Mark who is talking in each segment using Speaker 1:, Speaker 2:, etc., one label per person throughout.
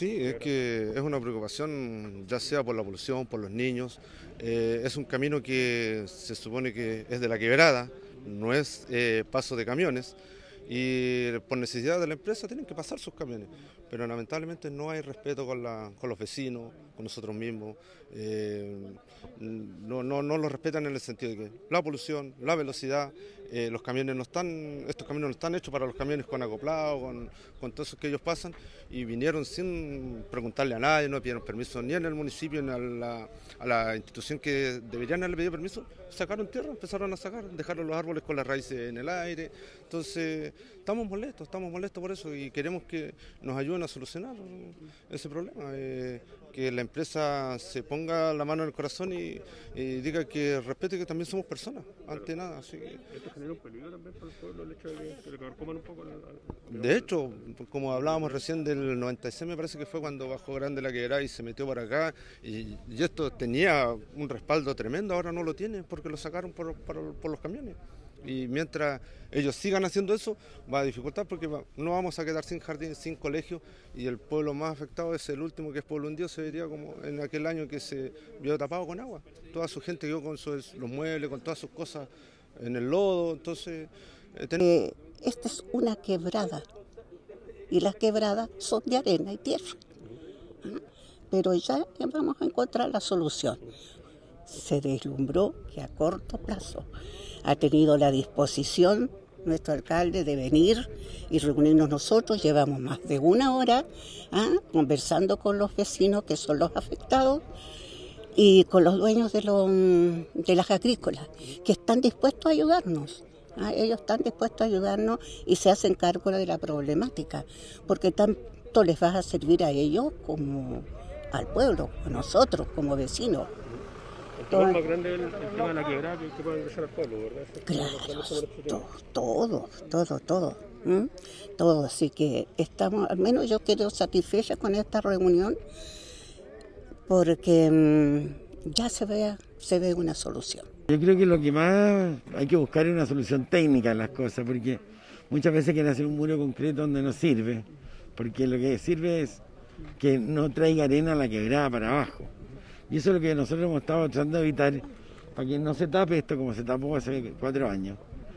Speaker 1: Sí, es que es una preocupación ya sea por la polución, por los niños. Es un camino que se supone que es de la quebrada, no es paso de camiones y por necesidad de la empresa tienen que pasar sus camiones, pero lamentablemente no hay respeto con los vecinos, con nosotros mismos. No los respetan en el sentido de que la polución, la velocidad, estos camiones no están hechos para los camiones con acoplado, con todo eso que ellos pasan, y vinieron sin preguntarle a nadie, no pidieron permiso ni en el municipio ni a la institución que deberían haberle pedido permiso, sacaron tierra, empezaron a sacar, dejaron los árboles con las raíces en el aire. Entonces estamos molestos por eso y queremos que nos ayuden a solucionar ese problema, que la empresa se ponga la mano en el corazón y diga que respete que también somos personas, ante nada. Así que,
Speaker 2: ¿Esto genera un peligro también para el pueblo, el hecho de que le carcoman un poco
Speaker 1: de hecho, como hablábamos recién del 96, me parece que fue cuando bajó grande la quebrada y se metió para acá, y esto tenía un respaldo tremendo, ahora no lo tiene porque lo sacaron por los camiones. Y mientras ellos sigan haciendo eso, va a dificultar porque no vamos a quedar sin jardines, sin colegios, y el pueblo más afectado es el último, que es Pueblo Hundido, se vería como en aquel año que se vio tapado con agua. Toda su gente quedó con los muebles, con todas sus cosas en el lodo, entonces...
Speaker 3: Esta es una quebrada y las quebradas son de arena y tierra, pero ya vamos a encontrar la solución. Se deslumbró que a corto plazo ha tenido la disposición nuestro alcalde de venir y reunirnos nosotros. Llevamos más de una hora conversando con los vecinos que son los afectados y con los dueños de las agrícolas que están dispuestos a ayudarnos. Ellos están dispuestos a ayudarnos y se hacen cargo de la problemática, porque tanto les va a servir a ellos como al pueblo, a nosotros como vecinos.
Speaker 2: El tema más grande es el tema de la quebrada que puede ingresar al pueblo, ¿verdad?
Speaker 3: Claro, todo. Así que estamos, al menos yo quedo satisfecha con esta reunión, porque ya se ve una solución.
Speaker 4: Yo creo que lo que más hay que buscar es una solución técnica a las cosas, porque muchas veces quieren hacer un muro concreto donde no sirve, porque lo que sirve es que no traiga arena a la quebrada para abajo. Y eso es lo que nosotros hemos estado tratando de evitar, para que no se tape esto como se tapó hace 4 años.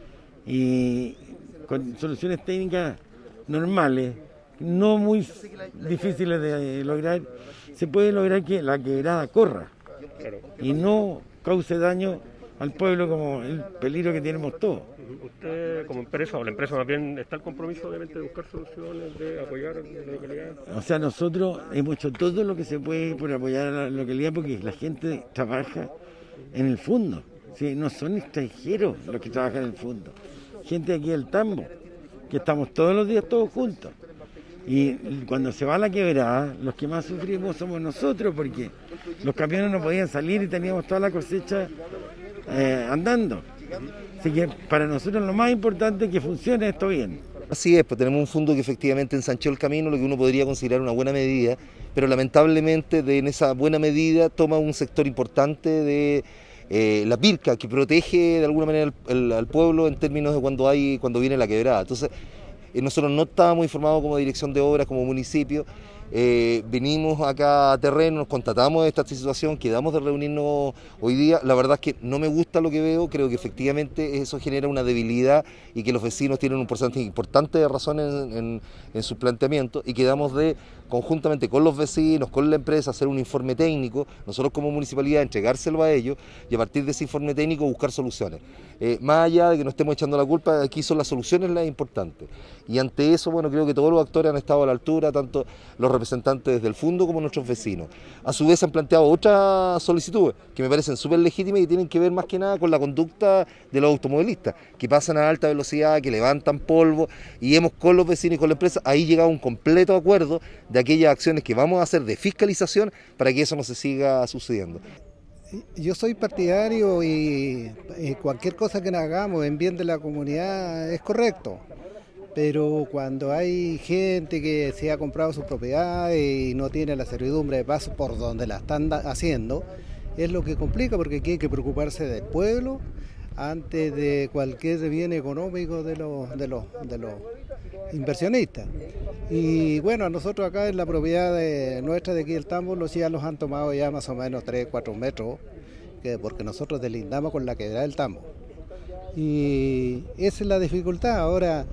Speaker 4: Y con soluciones técnicas normales, no muy difíciles de lograr, se puede lograr que la quebrada corra y no cause daño al pueblo como el peligro que tenemos todos.
Speaker 2: Usted como empresa, o la empresa más bien, está el compromiso obviamente de buscar soluciones, de apoyar a la localidad.
Speaker 4: O sea, nosotros hemos hecho todo lo que se puede por apoyar a la localidad, porque la gente trabaja en el fondo, ¿sí? No son extranjeros los que trabajan en el fondo, gente aquí del Tambo, que estamos todos los días todos juntos. Y cuando se va la quebrada, los que más sufrimos somos nosotros, porque los camiones no podían salir y teníamos toda la cosecha andando. Así que para nosotros lo más importante es que funcione esto bien.
Speaker 5: Así es, pues tenemos un fondo que efectivamente ensanchó el camino, lo que uno podría considerar una buena medida, pero lamentablemente en esa buena medida toma un sector importante de la Pirca, que protege de alguna manera al pueblo en términos de cuando viene la quebrada. Entonces, nosotros no estábamos informados como dirección de obras, como municipio. Venimos acá a terreno, nos constatamos de esta situación, quedamos de reunirnos hoy día. La verdad es que no me gusta lo que veo, creo que efectivamente eso genera una debilidad y que los vecinos tienen un porcentaje importante de razón en sus planteamientos, y quedamos de, conjuntamente con los vecinos, con la empresa, hacer un informe técnico, nosotros como municipalidad entregárselo a ellos y a partir de ese informe técnico buscar soluciones. Más allá de que no estemos echando la culpa, aquí son las soluciones las importantes. Y ante eso, bueno, creo que todos los actores han estado a la altura, tanto los representantes del fondo como nuestros vecinos. A su vez han planteado otras solicitudes que me parecen súper legítimas y tienen que ver más que nada con la conducta de los automovilistas, que pasan a alta velocidad, que levantan polvo, y hemos con los vecinos y con la empresa ahí llegado a un completo acuerdo de aquellas acciones que vamos a hacer de fiscalización para que eso no se siga sucediendo.
Speaker 6: Yo soy partidario y cualquier cosa que hagamos en bien de la comunidad es correcto, pero cuando hay gente que se ha comprado sus propiedades y no tiene la servidumbre de paso por donde la están haciendo, es lo que complica, porque aquí hay que preocuparse del pueblo antes de cualquier bien económico de los inversionistas. Y bueno, a nosotros acá en la propiedad nuestra de aquí del Tambo, los ya los han tomado ya más o menos 3, 4 metros, porque nosotros delindamos con la quebrada del Tambo. Y esa es la dificultad. Ahora,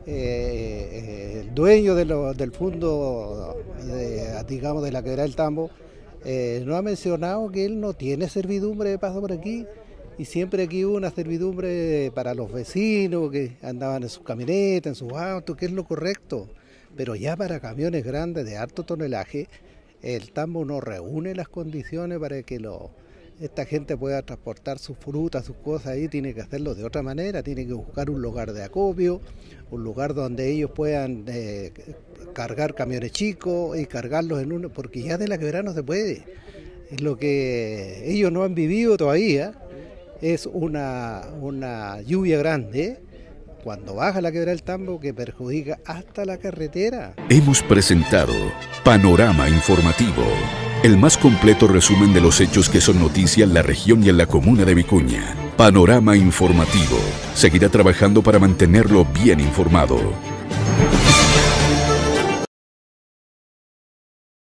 Speaker 6: el dueño del fondo, digamos, de la quebrada del Tambo, no ha mencionado que él no tiene servidumbre de paso por aquí. Y siempre aquí hubo una servidumbre para los vecinos que andaban en sus camionetas, en sus autos, que es lo correcto. Pero ya para camiones grandes de alto tonelaje, el Tambo no reúne las condiciones para que esta gente pueda transportar sus frutas, sus cosas ahí. Tiene que hacerlo de otra manera, tiene que buscar un lugar de acopio, un lugar donde ellos puedan cargar camiones chicos y cargarlos en uno, porque ya de la quebrada no se puede. Es lo que ellos no han vivido todavía. Es una lluvia grande cuando baja la quebrada del Tambo que perjudica hasta la carretera.
Speaker 7: Hemos presentado Panorama Informativo, el más completo resumen de los hechos que son noticia en la región y en la comuna de Vicuña. Panorama Informativo seguirá trabajando para mantenerlo bien informado.